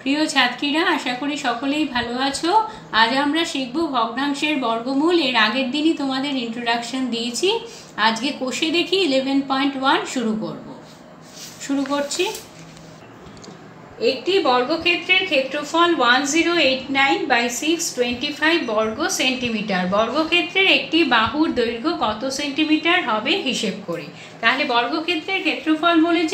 প্রিয় ছাত্রীরা, আশা করি সকলেই ভালো আছো। আজ আমরা শিখব ভগ্নাংশের বর্গমূল। এর আগের দিনই তোমাদের ইন্ট্রোডাকশন দিয়েছি। আজকে কোষে দেখি 11.1 শুরু করছি। একটি বর্গক্ষেত্রের ক্ষেত্রফল 1089/625 বর্গ সেন্টিমিটার। বর্গক্ষেত্রের একটি বাহুর দৈর্ঘ্য কত সেন্টিমিটার হবে হিসেব করি। তাহলে বর্গক্ষেত্রের ক্ষেত্রফল বলেছে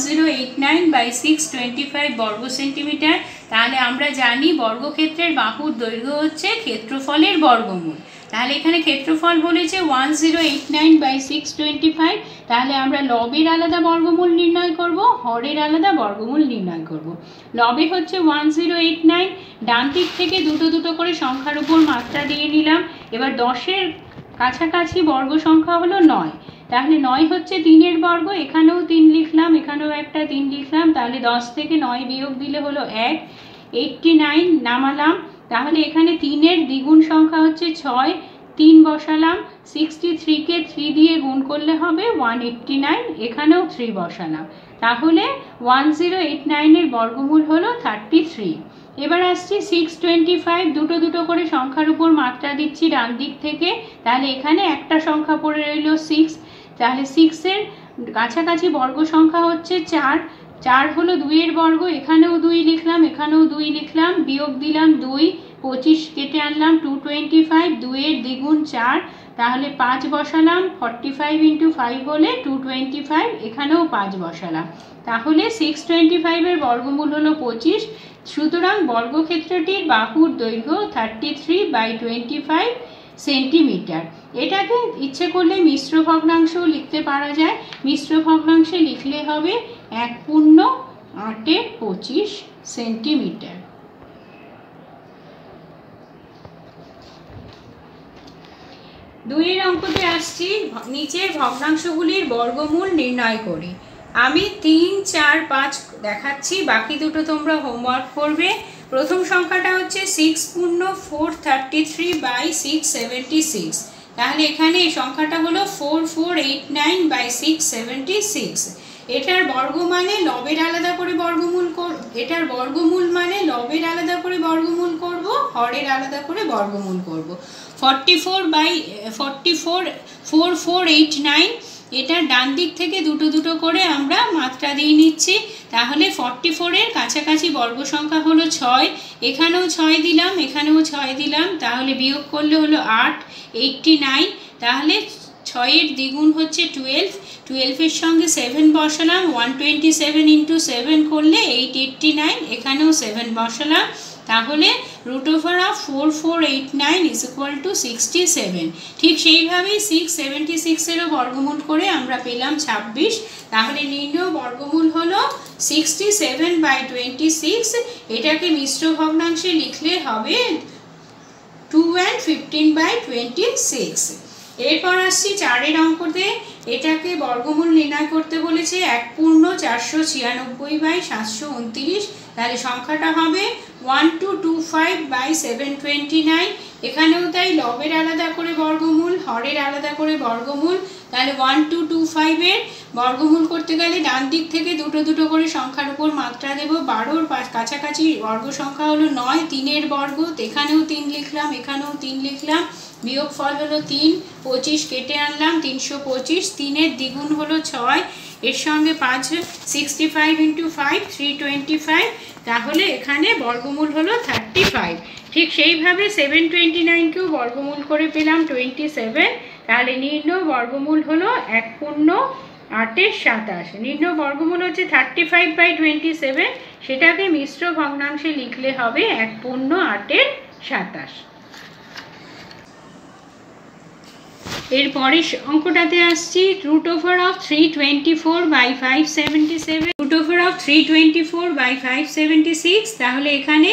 1089/625 বর্গ সেন্টিমিটার। তাহলে আমরা জানি বর্গক্ষেত্রের বাহুর দৈর্ঘ্য হচ্ছে ক্ষেত্রফলের বর্গমূল। তাহলে এখানে ক্ষেত্রফল বলেছে 1089/625। তাহলে আমরা লবের আলাদা বর্গমূল নির্ণয় করব, হরের আলাদা বর্গমূল নির্ণয় করব। লবে হচ্ছে 1089, ডান দিক থেকে দুটো করে সংখ্যার উপর মাত্রা দিয়ে নিলাম। এবার 10-এর কাছাকাছি বর্গ সংখ্যা হলো 9। তাহলে 9 হচ্ছে 3-এর বর্গ, এখানেও 3 লিখলাম, এখানেও একটা 3 লিখলাম। তাহলে 10 থেকে 9 বিয়োগ দিলে হলো 1। 89 নামালাম। তাহলে এখানে 3-এর দ্বিগুণ সংখ্যা হচ্ছে 6, 3 বসালাম। 63-কে 3 দিয়ে গুণ করলে হবে 189, এখানেও 3 বসালাম। তাহলে 1089-এর বর্গমূল হলো 33। এবার আসছি 625, দুটো করে সংখ্যার উপর মাত্রা দিচ্ছি ডান দিক থেকে। তাহলে এখানে একটা সংখ্যা পড়ে রইল 6। তাহলে 6-এর কাছাকাছি বর্গ সংখ্যা হচ্ছে 4। 4 হলো 2-এর বর্গ, এখানেও 2 লিখলাম, এখানেও 2 লিখলাম, বিয়োগ দিলাম 2, 25 কেটে আনলাম 225, 2-এর দ্বিগুণ 4। তাহলে 5 বসালাম, 45 × 5 হলে 225, এখানেও 5 বসালাম। তাহলে 625-এর বর্গমূল হলো 25। সুতরাং বর্গক্ষেত্রটির বাহুর দৈর্ঘ্য 33/25 সেন্টিমিটার। এটাকে ইচ্ছে করলে মিশ্র ভগ্নাংশও লিখতে পারা যায়। মিশ্র ভগ্নাংশে লিখলে হবে 1/8-25 সেন্টিমিটার। দুইয়ের অঙ্কতে আসছি, নিচের ভগ্নাংশগুলির বর্গমূল নির্ণয় করি। আমি 3, 4, 5 দেখাচ্ছি, বাকি দুটো তোমরা হোমওয়ার্ক করবে। প্রথম সংখ্যাটা হচ্ছে 6×433/676। তাহলে এখানে এই সংখ্যাটা হলো 4489/676। এটার বর্গ মানে লবের আলাদা করে বর্গমূল এটার বর্গমূল মানে লবের আলাদা করে বর্গমূল করব, হরের আলাদা করে বর্গমূল করব। 4489, এটা ডান দিক থেকে দুটো করে আমরা মাত্রা দিয়ে নিচ্ছি। তাহলে 44-এর কাছাকাছি বর্গ সংখ্যা হলো 6, এখানেও 6 দিলাম, এখানেও 6 দিলাম। তাহলে বিয়োগ করলে হলো 8, 89। তাহলে 6-এর দ্বিগুণ হচ্ছে 12, 12-এর সঙ্গে 7 বসালাম, 127 × 7 করলে 889, এখানেও 7 বসালাম। তাহলে √4489 = 67। ঠিক সেইভাবেই 676-এরও বর্গমূল করে আমরা পেলাম 26। তাহলে নির্ণয় বর্গমূল হলো 67/26। এটাকে মিশ্র ভগ্নাংশে লিখলে হবে 2 and 15/26। এরপর আসছি 4-এর অঙ্কতে। এটাকে বর্গমূল নির্ণয় করতে বলেছে 1/96/729। তাহলে সংখ্যাটা হবে 1225/729। এখানেও তাই লবের আলাদা করে বর্গমূল, হরের আলাদা করে বর্গমূল। তাহলে 1225-এর বর্গমূল করতে গেলে ডান দিক থেকে দুটো করে সংখ্যার উপর মাত্রা দেব। 12-র কাছাকাছি বর্গ সংখ্যা হলো 9, 3-এর বর্গ, এখানেও 3 লিখলাম, এখানেও 3 লিখলাম। বিয়োগ ফল হলো 3, 25 কেটে আনলাম, 325। 3-এর দ্বিগুণ হলো 6, এর সঙ্গে 5, 65 × 5 325। তাহলে এখানে বর্গমূল হলো 35। ঠিক সেইভাবে 729-কেও বর্গমূল করে পেলাম 27। তাহলে নির্ণয় বর্গমূল হলো 1/8-27। নির্ণয় বর্গমূল হচ্ছে 35/27। সেটাকে মিশ্র ভগ্নাংশে লিখলে হবে 1/8-27। এরপরের অঙ্কটাতে আসছি √324/577, √324/576। তাহলে এখানে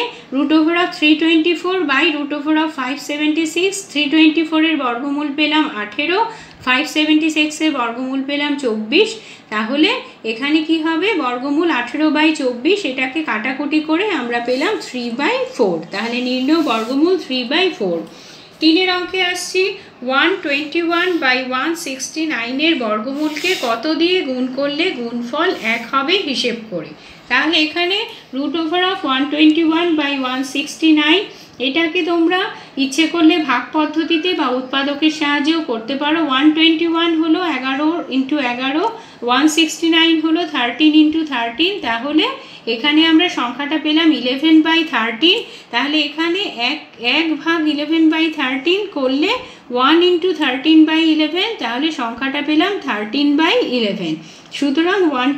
√324/576, 324-এর বর্গমূল পেলাম 18, 576-এর বর্গমূল পেলাম 24। তাহলে এখানে কি হবে, বর্গমূল 18/24, এটাকে কাটাকুটি করে আমরা পেলাম 3/4। তাহলে নির্ণয় বর্গমূল 3/4। 3-এর অঙ্কে আসছি 121/169-এর বর্গমূলকে কত দিয়ে গুণ করলে গুণফল 1 হবে হিসেব করি। তাহলে এখানে √121/169 এটাকে তোমরা ইচ্ছে করলে ভাগ পদ্ধতিতে বা উৎপাদকের সাহায্যেও করতে পারো। 121 হলো 11 × 11, 169 হলো 13 × 13, তাহলে এখানে আমরা সংখ্যাটা পেলাম 11/13। তাহলে এখানে এক ভাগ 11/13 করলে 1 × 13/11, তাহলে সংখ্যাটা পেলাম 13/11। সুতরাং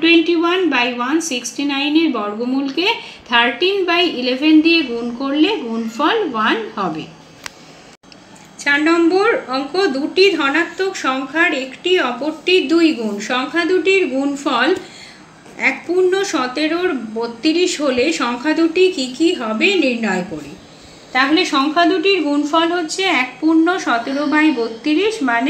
121/169 এর বর্গমূলকে 13/11 দিয়ে গুণ করলে গুণফল 1 হবে। 4 নম্বর অঙ্ক, দুটি ধনাত্মক সংখ্যার একটি অপরটির 2 গুণ, সংখ্যা দুটির গুণফল 1/17 হলে সংখ্যা দুটি কি হবে নির্ণয় করি। তাহলে সংখ্যা দুটির গুণফল হচ্ছে 1/17/32 মানে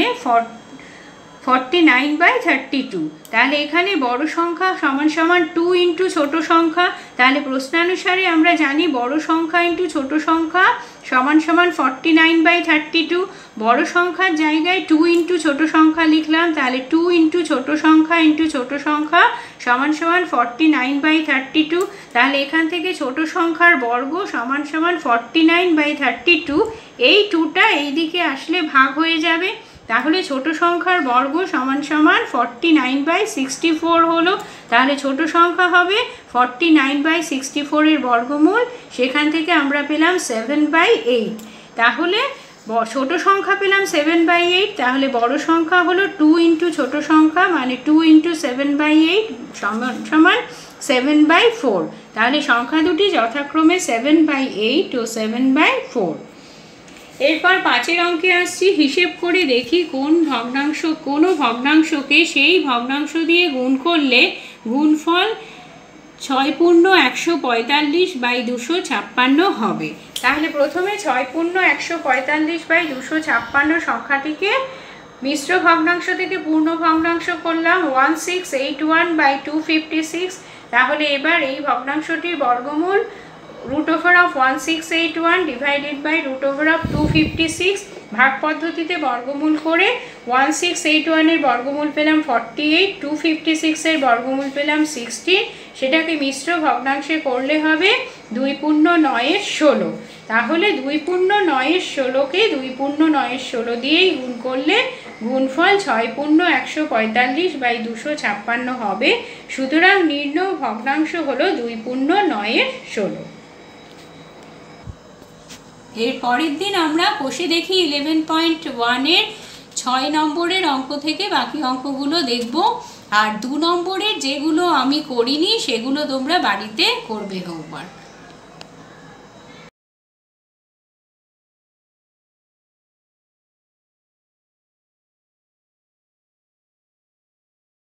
49/32। তাহলে এখানে বড় সংখ্যা সমান সমান 2 × ছোট সংখ্যা। তাহলে প্রশ্নানুসারে আমরা জানি বড় সংখ্যা × ছোট সংখ্যা সমান সমান 49/32। বড় সংখ্যার জায়গায় 2 × ছোট সংখ্যা লিখলাম, তাহলে 2 × ছোট সংখ্যা × ছোট সংখ্যা সমান সমান 49/32। তাহলে এখান থেকে ছোট সংখ্যার বর্গ সমান সমান 49/32। এই 2টা এই দিকে আসলে ভাগ হয়ে যাবে, তাহলে ছোট সংখ্যার বর্গ সমান সমান 49/64 হলো। তাহলে ছোট সংখ্যা হবে 49/64 এর বর্গমূল, সেখান থেকে আমরা পেলাম 7/8। তাহলে ছোট সংখ্যা পেলাম 7/8, তাহলে বড় সংখ্যা হলো 2 × ছোট সংখ্যা মানে 2 × 7/8 সমান 7/4। তাহলে সংখ্যা দুটি যথাক্রমে 7/8 ও 7/4। এরপর 5 অঙ্কে আসছি, হিসেব করে দেখি কোনো ভগ্নাংশকে সেই ভগ্নাংশ দিয়ে গুণ করলে গুণফল 6×145/256 হবে। তাহলে প্রথমে 6×145/256 সংখ্যাটিকে মিশ্র ভগ্নাংশ থেকে পূর্ণ ভগ্নাংশ করলাম 1681/256। তাহলে এবার এই ভগ্নাংশটির বর্গমূল √1681 /√256 ভাগ পদ্ধতিতে বর্গমূল করে 1681 এর বর্গমূল পেলাম 48, 256 এর বর্গমূল পেলাম 16। সেটাকে মিশ্র ভগ্নাংশে করলে হবে 2×9=16। তাহলে 2×9=16কে 2×9=16 দিয়েই গুণ করলে গুণফল 6×145/256 হবে। সুতরাং নির্ণয় ভগ্নাংশ হলো 2×9=16। এর পরের দিন আমরা কষে দেখি 11.1 এর 6 নম্বরের অঙ্ক থেকে বাকি অঙ্কগুলো দেখব, আর 2 নম্বরের যেগুলো আমি করিনি সেগুলো তোমরা বাড়িতে করবে হোমওয়ার্ক।